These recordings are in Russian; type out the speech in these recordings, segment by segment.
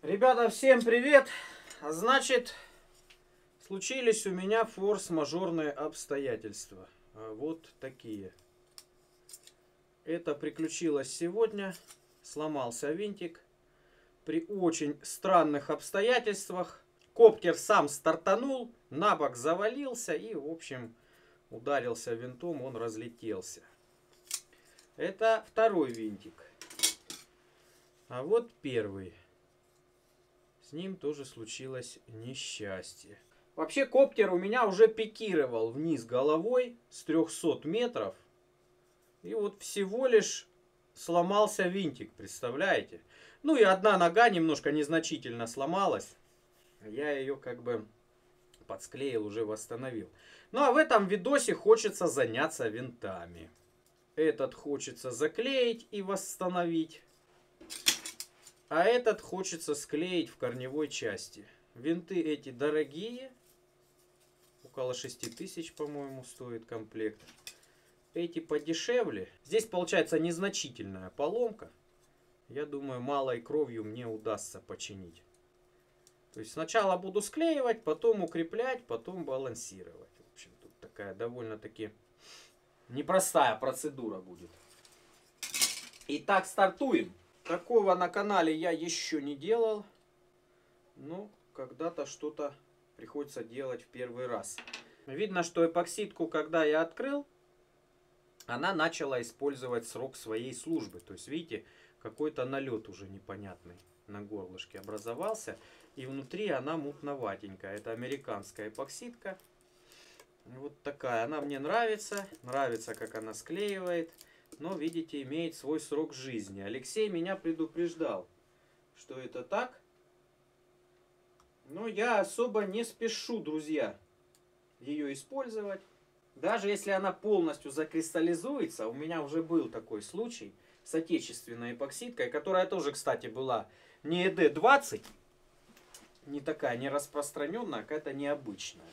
Ребята, всем привет! Значит, случились у меня форс-мажорные обстоятельства. Вот такие. Это приключилось сегодня. Сломался винтик. При очень странных обстоятельствах. Коптер сам стартанул, на бок завалился и, в общем, ударился винтом, он разлетелся. Это второй винтик. А вот первый. С ним тоже случилось несчастье. Вообще коптер у меня уже пикировал вниз головой с 300 метров. И вот всего лишь сломался винтик, представляете? Ну и одна нога немножко незначительно сломалась. Я ее как бы подсклеил, уже восстановил. Ну а в этом видосе хочется заняться винтами. Этот хочется заклеить и восстановить. А этот хочется склеить в корневой части. Винты эти дорогие. Около 6000, по-моему, стоит комплект. Эти подешевле. Здесь получается незначительная поломка. Я думаю, малой кровью мне удастся починить. То есть сначала буду склеивать, потом укреплять, потом балансировать. В общем, тут такая довольно-таки непростая процедура будет. Итак, стартуем. Такого на канале я еще не делал. Но когда-то что-то приходится делать в первый раз. Видно, что эпоксидку, когда я открыл, она начала использовать срок своей службы. То есть, видите, какой-то налет уже непонятный на горлышке образовался. И внутри она мутноватенькая. Это американская эпоксидка. Вот такая. Она мне нравится. Нравится, как она склеивает. Но, видите, имеет свой срок жизни. Алексей меня предупреждал, что это так. Но я особо не спешу, друзья, ее использовать. Даже если она полностью закристаллизуется, у меня уже был такой случай с отечественной эпоксидкой, которая тоже, кстати, была не ED20, не такая, не распространенная, а какая-то необычная.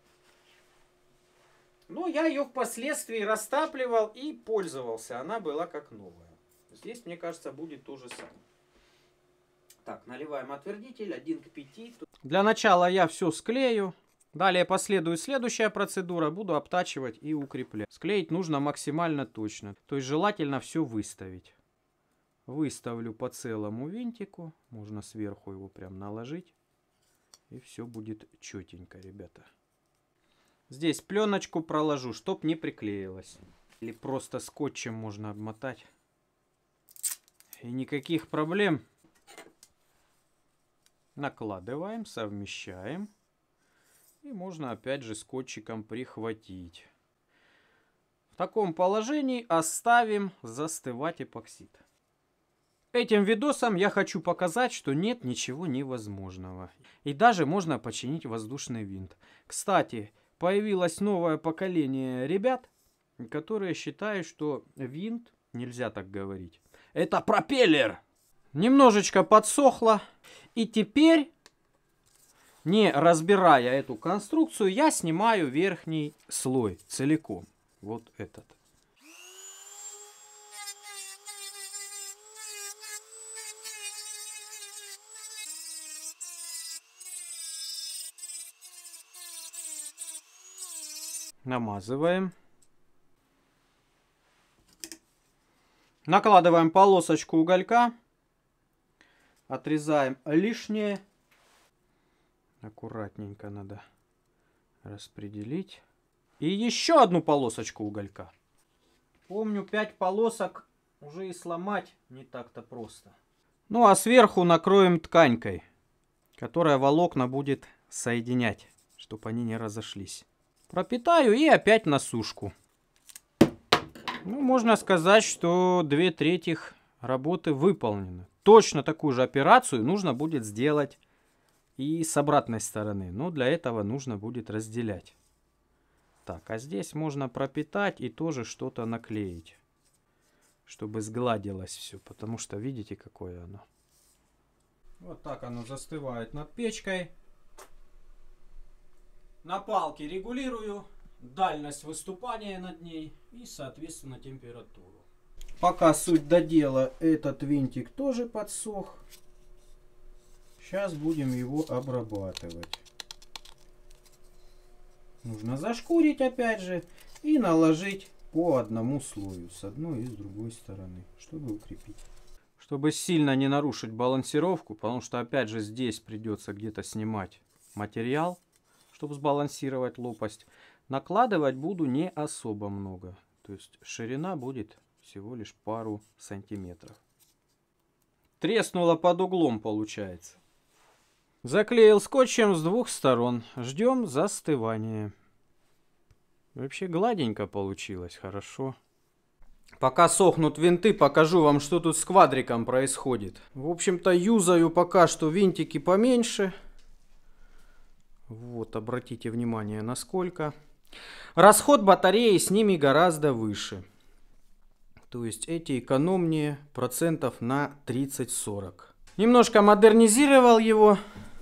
Но я ее впоследствии растапливал и пользовался. Она была как новая. Здесь, мне кажется, будет то же самое. Так, наливаем отвердитель 1 к 5. Для начала я все склею. Далее последует следующая процедура. Буду обтачивать и укреплять. Склеить нужно максимально точно. То есть желательно все выставить. Выставлю по целому винтику. Можно сверху его прям наложить. И все будет четенько, ребята. Здесь пленочку проложу, чтоб не приклеилось. Или просто скотчем можно обмотать. И никаких проблем. Накладываем, совмещаем. И можно опять же скотчиком прихватить. В таком положении оставим застывать эпоксид. Этим видосом я хочу показать, что нет ничего невозможного. И даже можно починить воздушный винт. Кстати, появилось новое поколение ребят, которые считают, что винт, нельзя так говорить, это пропеллер. Немножечко подсохло. И теперь, не разбирая эту конструкцию, я снимаю верхний слой целиком. Вот этот. Намазываем. Накладываем полосочку уголька. Отрезаем лишнее. Аккуратненько надо распределить. И еще одну полосочку уголька. Помню, 5 полосок уже и сломать не так-то просто. Ну а сверху накроем тканькой, которая волокна будет соединять, чтобы они не разошлись. Пропитаю и опять на сушку. Ну, можно сказать, что 2/3 работы выполнены. Точно такую же операцию нужно будет сделать и с обратной стороны. Но для этого нужно будет разделять. Так, а здесь можно пропитать и тоже что-то наклеить. Чтобы сгладилось все. Потому что видите, какое оно. Вот так оно застывает над печкой. На палке регулирую дальность выступания над ней и, соответственно, температуру. Пока суть до дела, этот винтик тоже подсох. Сейчас будем его обрабатывать. Нужно зашкурить опять же и наложить по одному слою с одной и с другой стороны, чтобы укрепить. Чтобы сильно не нарушить балансировку, потому что опять же здесь придется где-то снимать материал, чтобы сбалансировать лопасть. Накладывать буду не особо много. То есть ширина будет всего лишь пару сантиметров. Треснуло под углом получается. Заклеил скотчем с двух сторон. Ждем застывания. Вообще гладенько получилось, хорошо. Пока сохнут винты, покажу вам, что тут с квадриком происходит. В общем-то, юзаю пока что винтики поменьше. Вот, обратите внимание, насколько. Расход батареи с ними гораздо выше. То есть эти экономнее процентов на 30-40. Немножко модернизировал его.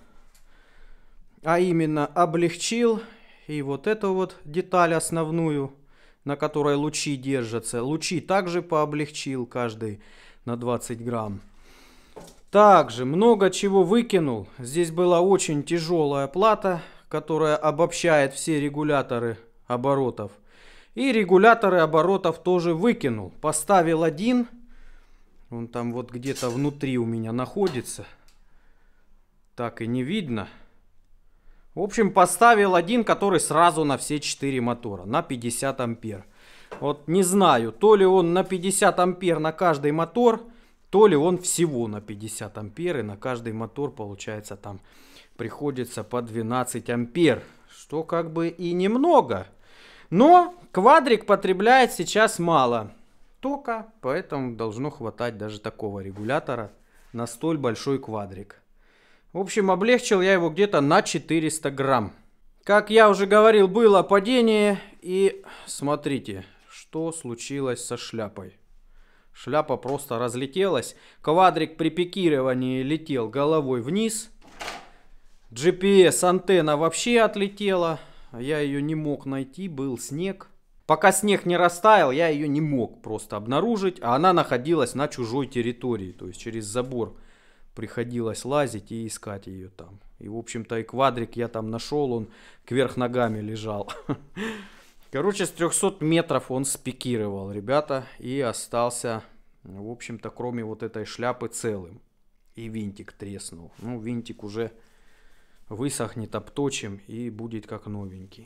А именно облегчил и вот эту вот деталь основную, на которой лучи держатся. Лучи также пооблегчил, каждый на 20 грамм. Также много чего выкинул. Здесь была очень тяжелая плата, которая обобщает все регуляторы оборотов. И регуляторы оборотов тоже выкинул. Поставил один. Он там вот где-то внутри у меня находится. Так и не видно. В общем, поставил один, который сразу на все 4 мотора, на 50 ампер. Вот не знаю, то ли он на 50 ампер на каждый мотор, то ли он всего на 50 ампер, и на каждый мотор, получается, там приходится по 12 ампер. Что как бы и немного. Но квадрик потребляет сейчас мало тока, поэтому должно хватать даже такого регулятора на столь большой квадрик. В общем, облегчил я его где-то на 400 грамм. Как я уже говорил, было падение. И смотрите, что случилось со шляпой. Шляпа просто разлетелась. Квадрик при пикировании летел головой вниз. GPS-антенна вообще отлетела. Я ее не мог найти, был снег. Пока снег не растаял, я ее не мог просто обнаружить. А она находилась на чужой территории, то есть через забор. Приходилось лазить и искать ее там. И, в общем-то, и квадрик я там нашел, он кверх ногами лежал. Короче, с 300 метров он спикировал, ребята, и остался, в общем-то, кроме вот этой шляпы, целым. И винтик треснул. Ну, винтик уже высохнет, обточим и будет как новенький.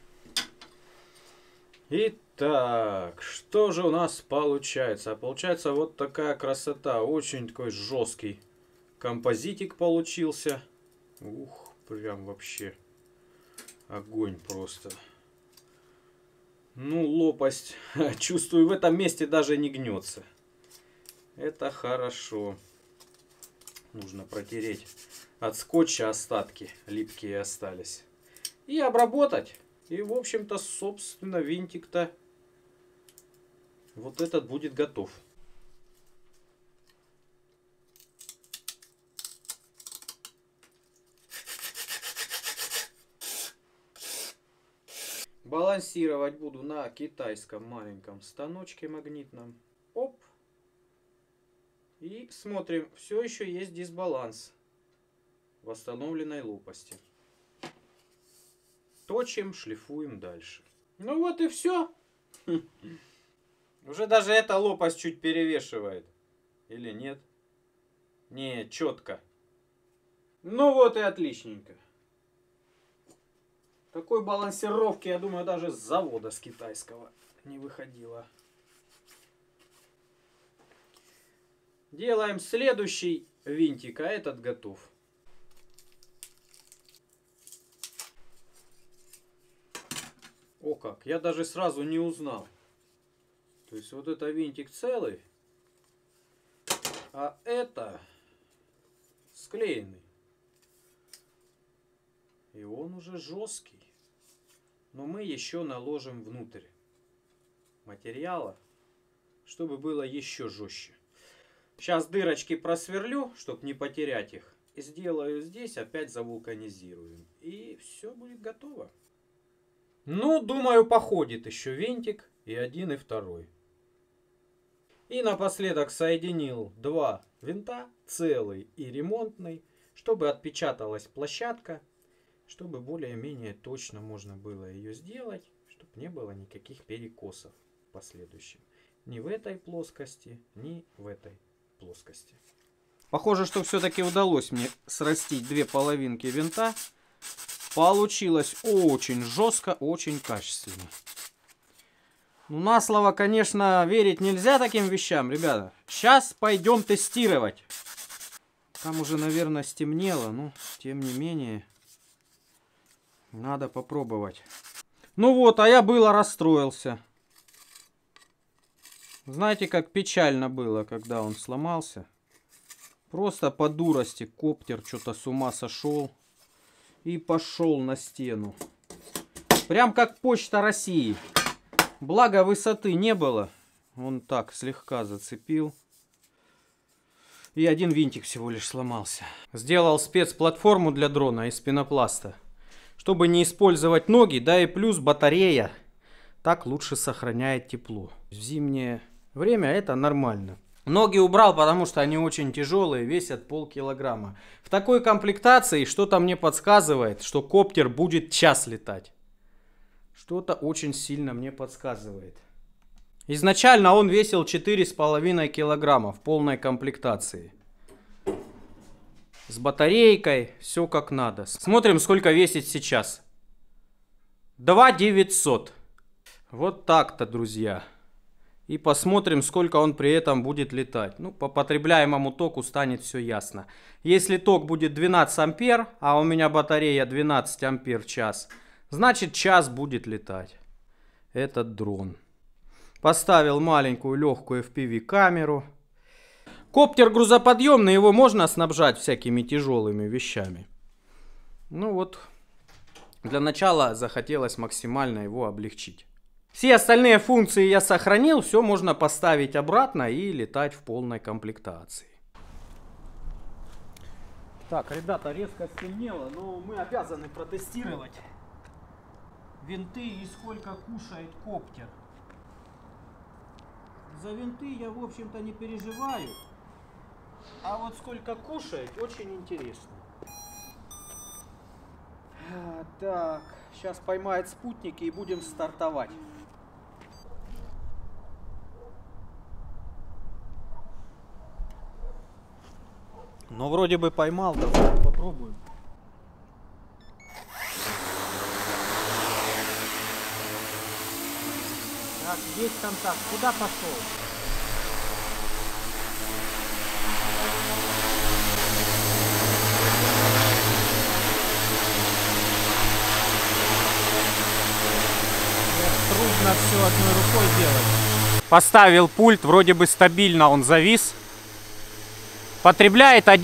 Итак, что же у нас получается? Получается вот такая красота, очень такой жесткий композитик получился. Ух, прям вообще огонь просто. Ну, лопасть, чувствую, в этом месте даже не гнется. Это хорошо. Нужно протереть от скотча остатки, липкие остались. И обработать. И, в общем-то, собственно, винтик-то вот этот будет готов. Балансировать буду на китайском маленьком станочке магнитном. Оп. И смотрим, все еще есть дисбаланс восстановленной лопасти. Точим, шлифуем дальше. Ну вот и все. Уже даже эта лопасть чуть перевешивает. Или нет? Не, четко. Ну вот и отличненько. Такой балансировки, я думаю, даже с завода, с китайского не выходило. Делаем следующий винтик, а этот готов. О как, я даже сразу не узнал. То есть вот это винтик целый, а это склеенный. И он уже жесткий. Но мы еще наложим внутрь материала, чтобы было еще жестче. Сейчас дырочки просверлю, чтобы не потерять их. И сделаю здесь, опять завулканизируем. И все будет готово. Ну, думаю, походит еще винтик. И один, и второй. И напоследок соединил два винта, целый и ремонтный, чтобы отпечаталась площадка, чтобы более-менее точно можно было ее сделать, чтобы не было никаких перекосов в последующем. Ни в этой плоскости, ни в этой плоскости. Похоже, что все-таки удалось мне срастить две половинки винта. Получилось очень жестко, очень качественно. Ну, на слово, конечно, верить нельзя таким вещам, ребята. Сейчас пойдем тестировать. Там уже, наверное, стемнело, но тем не менее надо попробовать. Ну вот, а я было расстроился. Знаете, как печально было, когда он сломался. Просто по дурости коптер что-то с ума сошел и пошел на стену. Прям как Почта России. Благо высоты не было. Он так слегка зацепил. И один винтик всего лишь сломался. Сделал спецплатформу для дрона из пенопласта. Чтобы не использовать ноги, да и плюс батарея так лучше сохраняет тепло. В зимнее время это нормально. Ноги убрал, потому что они очень тяжелые, весят полкилограмма. В такой комплектации что-то мне подсказывает, что коптер будет час летать. Что-то очень сильно мне подсказывает. Изначально он весил 4,5 килограмма в полной комплектации. С батарейкой, все как надо. Смотрим, сколько весит сейчас. 2900. Вот так-то, друзья. И посмотрим, сколько он при этом будет летать. Ну, по потребляемому току станет все ясно. Если ток будет 12 ампер, а у меня батарея 12 ампер в час, значит час будет летать этот дрон. Поставил маленькую легкую FPV камеру. Коптер грузоподъемный, его можно снабжать всякими тяжелыми вещами. Ну вот, для начала захотелось максимально его облегчить. Все остальные функции я сохранил, все можно поставить обратно и летать в полной комплектации. Так, ребята, резко стемнело, но мы обязаны протестировать винты и сколько кушает коптер. За винты я, в общем-то, не переживаю. А вот сколько кушает, очень интересно. Так, сейчас поймает спутники и будем стартовать. Ну, вроде бы поймал, давай попробуем. Так, есть контакт. Куда пошел? Трудно все одной рукой делать. Поставил пульт, вроде бы стабильно он завис. Потребляет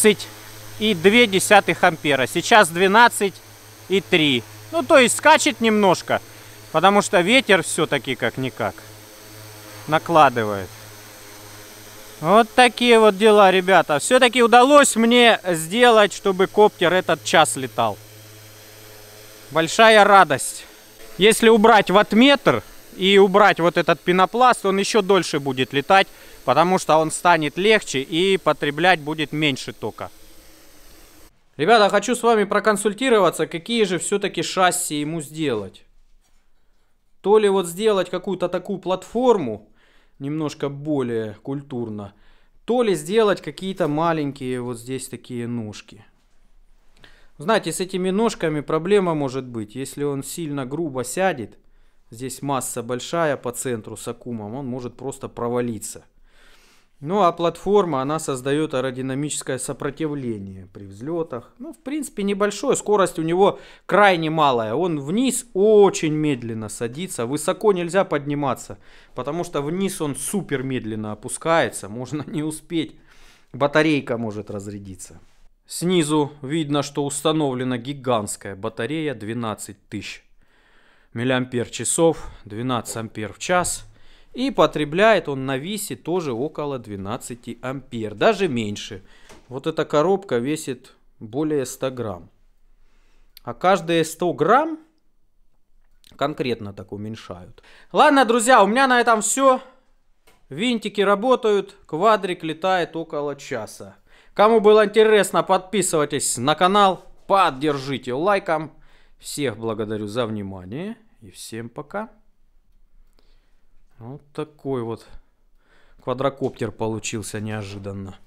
11,2 ампера. Сейчас 12,3. Ну, то есть скачет немножко, потому что ветер все-таки как-никак накладывает. Вот такие вот дела, ребята. Все-таки удалось мне сделать, чтобы коптер этот час летал. Большая радость. Если убрать ваттметр и убрать вот этот пенопласт, он еще дольше будет летать, потому что он станет легче и потреблять будет меньше тока. Ребята, хочу с вами проконсультироваться, какие же все-таки шасси ему сделать. То ли вот сделать какую-то такую платформу, немножко более культурно, то ли сделать какие-то маленькие вот здесь такие ножки. Знаете, с этими ножками проблема может быть, если он сильно грубо сядет, здесь масса большая по центру с аккумом, он может просто провалиться. Ну а платформа, она создает аэродинамическое сопротивление при взлетах. Ну, в принципе, небольшое, скорость у него крайне малая. Он вниз очень медленно садится, высоко нельзя подниматься, потому что вниз он супер медленно опускается, можно не успеть, батарейка может разрядиться. Снизу видно, что установлена гигантская батарея 12 тысяч миллиампер-часов, 12 ампер в час. И потребляет он на висе тоже около 12 ампер, даже меньше. Вот эта коробка весит более 100 грамм. А каждые 100 грамм конкретно так уменьшают. Ладно, друзья, у меня на этом все. Винтики работают, квадрик летает около часа. Кому было интересно, подписывайтесь на канал, поддержите лайком. Всех благодарю за внимание и всем пока. Вот такой вот квадрокоптер получился неожиданно.